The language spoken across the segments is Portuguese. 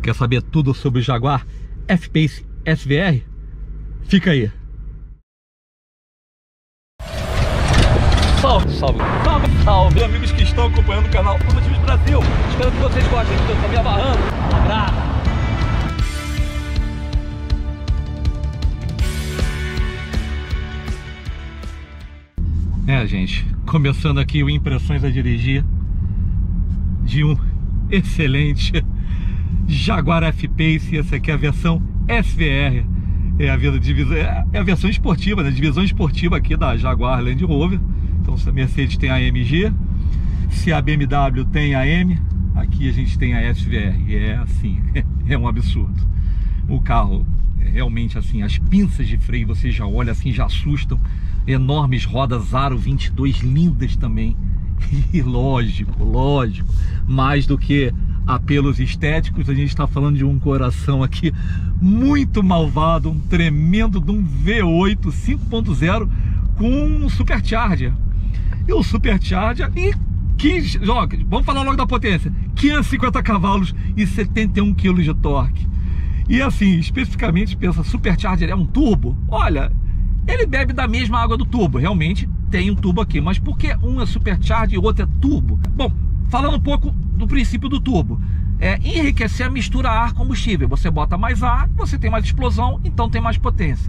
Quer saber tudo sobre o Jaguar F-Pace SVR? Fica aí. Salve, salve, salve, salve, amigos que estão acompanhando o canal Automotivos Brasil. Espero que vocês gostem, que eu tô me amarrando. Um abraço. Gente, começando aqui o Impressões a Dirigir de um excelente Jaguar F-Pace. Essa aqui é a versão SVR, é a versão esportiva, né? Divisão esportiva aqui da Jaguar Land Rover. Então, se a Mercedes tem a AMG, se a BMW tem a M, aqui a gente tem a SVR. É assim, é um absurdo. O carro é realmente assim, as pinças de freio você já olha assim, já assustam. Enormes rodas aro 22, lindas também. E lógico, mais do que apelos estéticos, a gente está falando de um coração aqui muito malvado, um tremendo de um V8 5.0 com um Supercharger. E o Supercharger, vamos falar logo da potência, 550 cavalos e 71 kg de torque. E assim, especificamente, pensa, Supercharger é um turbo? Olha, ele bebe da mesma água do turbo, realmente tem um turbo aqui, mas por que um é Supercharger e o outro é turbo? Bom, falando um pouco do princípio do turbo, enriquecer a mistura ar-combustível. Você bota mais ar, você tem mais explosão, então tem mais potência.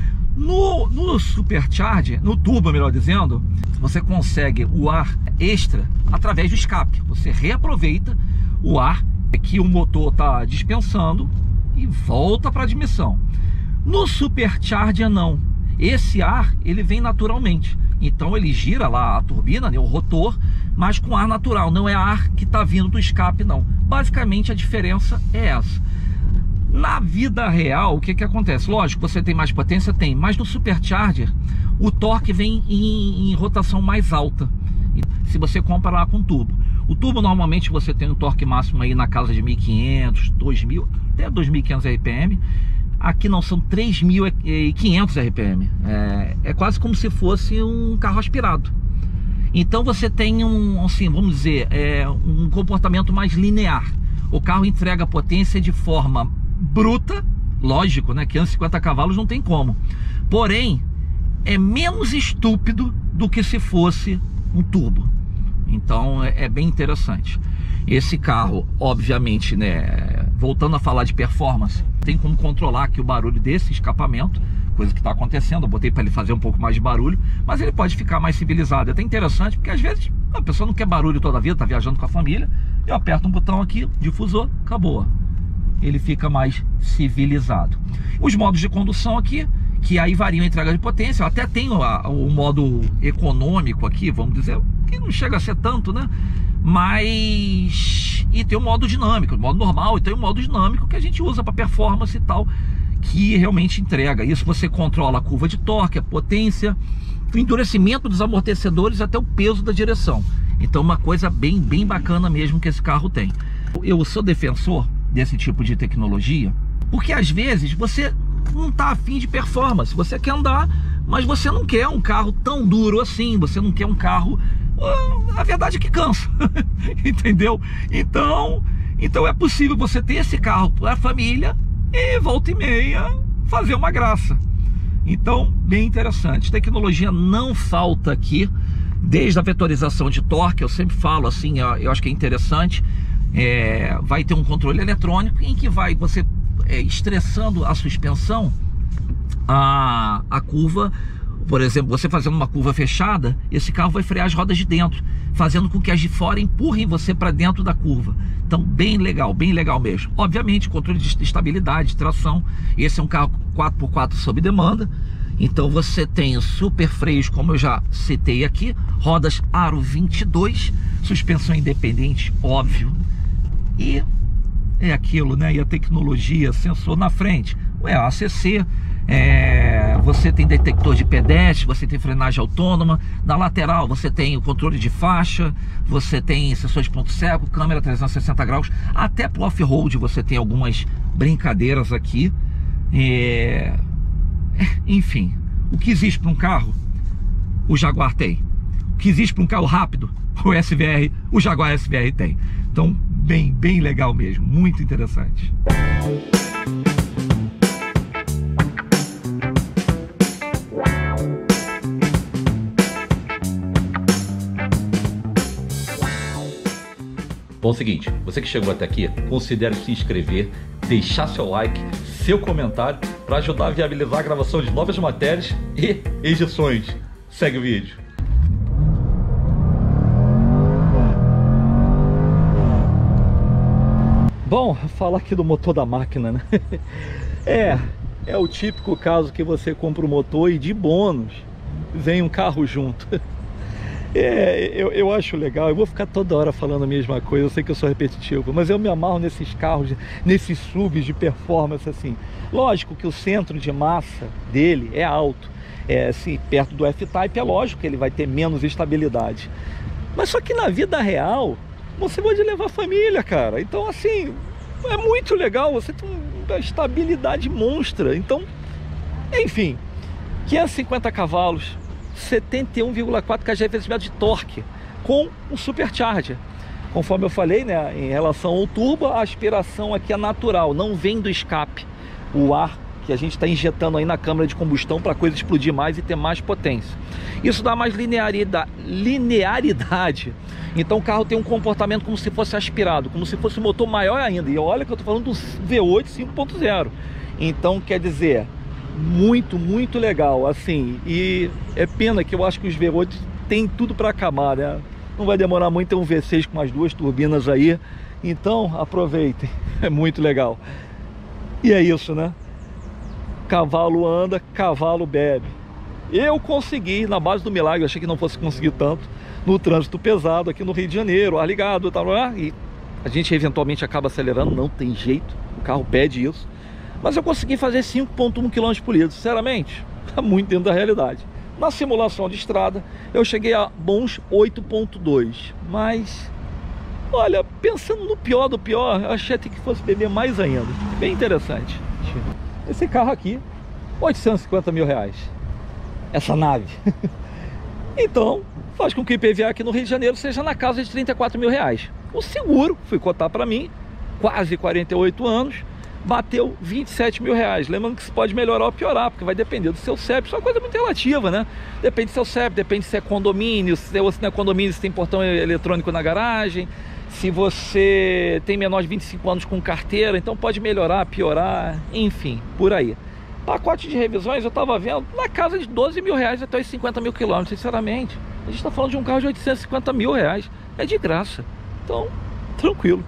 No Supercharger, no turbo melhor dizendo, você consegue o ar extra através do escape. Você reaproveita o ar que o motor está dispensando e volta para a admissão. No Supercharger não. Esse ar, ele vem naturalmente. Então ele gira lá a turbina, né, o rotor, mas com ar natural. Não é ar que está vindo do escape, não. Basicamente a diferença é essa. Na vida real, o que acontece? Lógico, você tem mais potência? Tem. Mas no Supercharger, o torque vem em rotação mais alta. Se você comparar com o turbo. O turbo, normalmente, você tem um torque máximo aí na casa de 1.500, 2.000, até 2.500 RPM. Aqui não, são 3.500 RPM. É quase como se fosse um carro aspirado. Então você tem assim, vamos dizer, um comportamento mais linear. O carro entrega potência de forma bruta, lógico, né? 550 cavalos não tem como. Porém, é menos estúpido do que se fosse um turbo. Então é bem interessante. Esse carro, obviamente, né, voltando a falar de performance, tem como controlar aqui o barulho desse escapamento, coisa que está acontecendo. Eu botei para ele fazer um pouco mais de barulho, mas ele pode ficar mais civilizado. É até interessante, porque às vezes a pessoa não quer barulho toda a vida, está viajando com a família, eu aperto um botão aqui, difusor, acabou. Ele fica mais civilizado. Os modos de condução aqui, que aí variam a entrega de potência. Eu até tenho o modo econômico aqui, vamos dizer, que não chega a ser tanto, né? Mas... E tem o modo dinâmico, o modo normal, e tem o modo dinâmico que a gente usa para performance e tal, que realmente entrega. Isso você controla a curva de torque, a potência, o endurecimento dos amortecedores, até o peso da direção. Então uma coisa bem bacana mesmo que esse carro tem. Eu sou defensor desse tipo de tecnologia, porque às vezes você não está afim de performance, você quer andar, mas você não quer um carro tão duro assim, você não quer um carro... A verdade é que cansa, entendeu? Então é possível você ter esse carro para a família e volta e meia fazer uma graça. Então, bem interessante. Tecnologia não falta aqui, desde a vetorização de torque, eu sempre falo assim, eu acho que é interessante. Vai ter um controle eletrônico em que vai você estressando a suspensão, a curva. Por exemplo, você fazendo uma curva fechada, esse carro vai frear as rodas de dentro, fazendo com que as de fora empurrem você para dentro da curva. Então, bem legal mesmo. Obviamente, controle de estabilidade, tração. Esse é um carro 4x4 sob demanda. Então você tem super freios, como eu já citei aqui, rodas aro 22, suspensão independente, óbvio. E é aquilo, né? E a tecnologia, sensor na frente, ACC. Você tem detector de pedestre, você tem frenagem autônoma. Na lateral você tem o controle de faixa, você tem sensor de ponto cego, câmera 360 graus. Até pro off-road você tem algumas brincadeiras aqui. Enfim, o que existe para um carro, o Jaguar tem. O que existe para um carro rápido, o Jaguar SVR tem. Então, bem legal mesmo, muito interessante. Bom, é o seguinte, você que chegou até aqui, considere se inscrever, deixar seu like, seu comentário, para ajudar a viabilizar a gravação de novas matérias e edições. Segue o vídeo. Bom, falar aqui do motor da máquina, né? É o típico caso que você compra o motor e de bônus vem um carro junto. Eu acho legal, eu vou ficar toda hora falando a mesma coisa, eu sei que eu sou repetitivo, mas eu me amarro nesses carros, nesses SUVs de performance assim. Lógico que o centro de massa dele é alto, assim, perto do F-Type é lógico que ele vai ter menos estabilidade. Mas só que na vida real, você pode levar a família, cara. Então assim, é muito legal, você tem uma estabilidade monstra. Então, enfim, 550 cavalos, 71,4 kgfm de torque com um supercharger. Conforme eu falei, né, em relação ao turbo, a aspiração aqui é natural, não vem do escape. O ar que a gente está injetando aí na câmara de combustão para a coisa explodir mais e ter mais potência. Isso dá mais linearidade. Então o carro tem um comportamento como se fosse aspirado, como se fosse um motor maior ainda. E olha que eu estou falando do V8 5.0. Então quer dizer, muito legal, assim. E é pena que eu acho que os V8 tem tudo para acabar, né? Não vai demorar muito ter um V6 com as duas turbinas aí. Então aproveitem, é muito legal. E é isso, né? Cavalo anda, cavalo bebe. Eu consegui, na base do milagre, eu achei que não fosse conseguir tanto, no trânsito pesado aqui no Rio de Janeiro, ar ligado, e a gente eventualmente acaba acelerando, não tem jeito, o carro pede isso. Mas eu consegui fazer 5,1 km por litro, sinceramente, está muito dentro da realidade. Na simulação de estrada, eu cheguei a bons 8,2, mas, olha, pensando no pior do pior, eu achei até que fosse beber mais ainda, bem interessante. Esse carro aqui, 850 mil reais, essa nave. Então, faz com que o IPVA aqui no Rio de Janeiro seja na casa de 34 mil reais. O seguro, fui cotar para mim, quase 48 anos, bateu 27 mil reais. Lembrando que isso pode melhorar ou piorar, porque vai depender do seu CEP. Isso é uma coisa muito relativa, né? Depende do seu CEP, depende se é condomínio, se não é condomínio, se tem portão eletrônico na garagem, se você tem menor de 25 anos com carteira, então pode melhorar, piorar, enfim, por aí. Pacote de revisões eu estava vendo na casa de 12 mil reais até os 50 mil quilômetros, sinceramente. A gente está falando de um carro de 850 mil reais, é de graça. Então, tranquilo.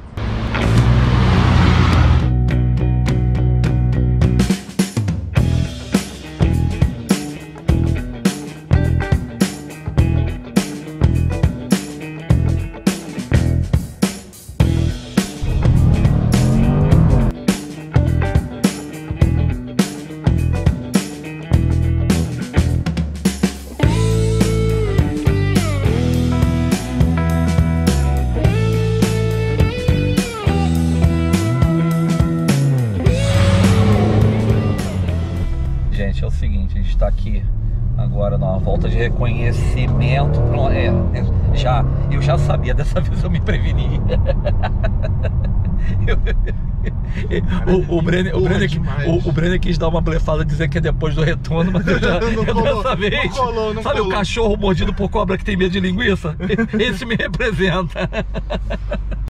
É o seguinte, a gente está aqui agora numa volta de reconhecimento. Eu já sabia, dessa vez eu me preveni. O Brenner quis dar uma blefada, dizer que é depois do retorno, mas eu já dessa vez. Não sabe colou. O cachorro mordido por cobra que tem medo de linguiça? Esse me representa.